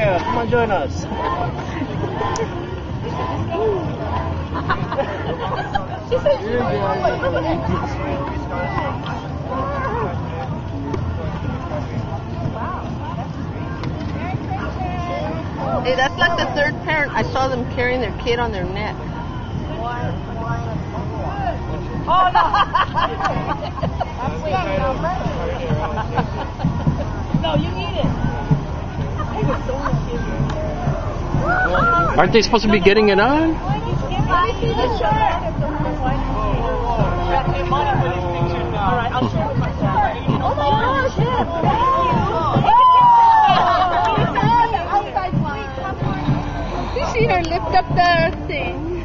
here. Come on, join us. Hey, that's like the third parent. I saw them carrying their kid on their neck. Oh, no. No, you need it. Aren't they supposed to be getting it on? Let me see the shirt. All right, I'll show you my shirt. Oh my gosh, You see her lift up the thing.